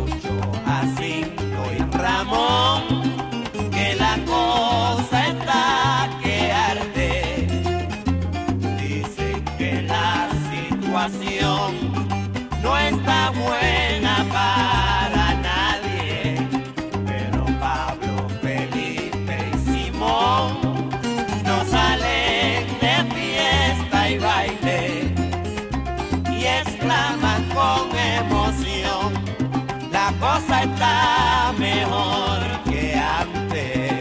Jacinto y Ramón, que la cosa está que arde. Dicen que la situación no está buena para nadie, pero Pablo, Felipe y Simón no salen de fiesta y baile y exclaman con emoción: la cosa está mejor que antes.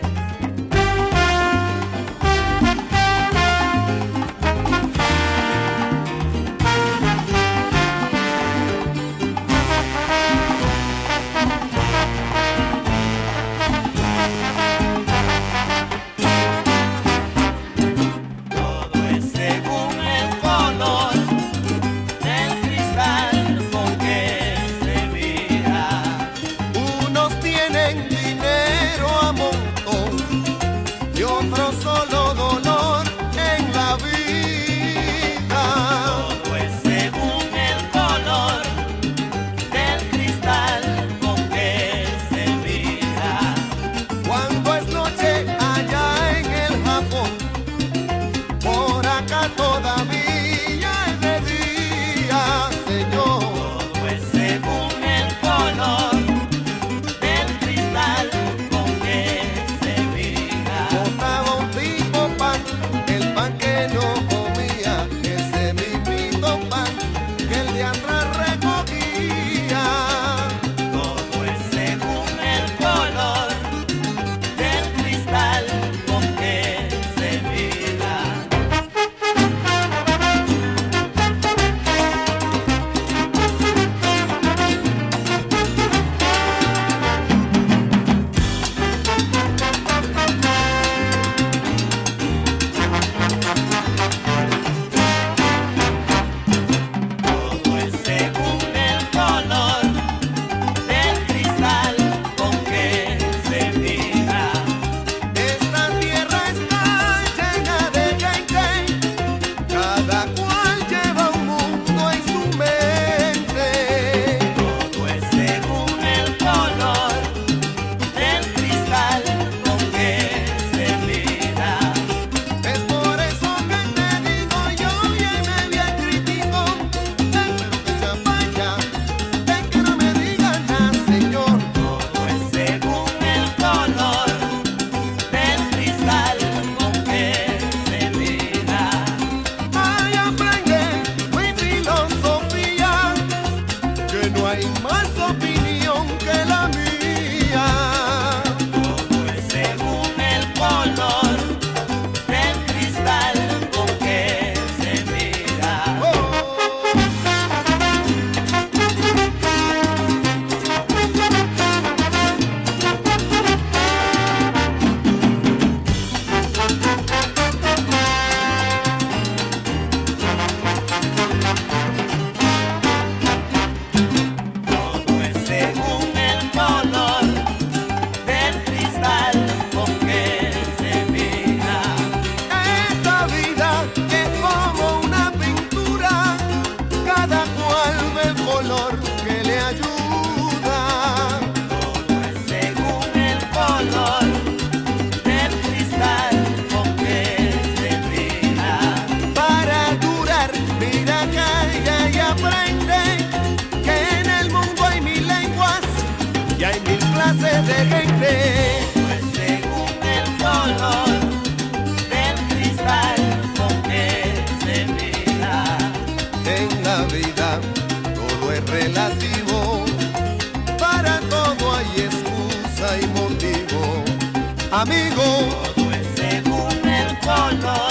Solo dolor en la vida. Todo es según el color del cristal con que se mira. Cuando es noche allá en el Japón, por acá todavía es de día, Señor. Todo es según el color del cristal con que se mira. Botaba un tipo pan, el pan que no comía, ese mismito pan que el de atrás recogía. Todo es según el color del cristal con que se mira. Todo es según el color del cristal con que se mira. Esta tierra está llena de gente, cada cual lleva un mundo en su mente. Todo es según el color del cristal con que se mira. Es por eso que te digo yo bien, bien crítico, espero que se vaya, ven que no me digas nada, Señor. Todo es según el color del cristal con que se mira. Ay, aprende mi filosofía, que no hay más opinión que la mía. Todo es según el color del cristal con que se mira. Todo es según el color del cristal con que se mira. Esta vida es como una pintura, cada cual ve el color que le ayuda. Todo es según el color del cristal con que se mira. Para durar, mira, calla y aprende que en el mundo hay mil lenguas y hay mil clases de gente. Todo es según el color del cristal con que se mira. En la vida todo es relativo, para todo hay excusa y motivo. Amigo, Todo es según el color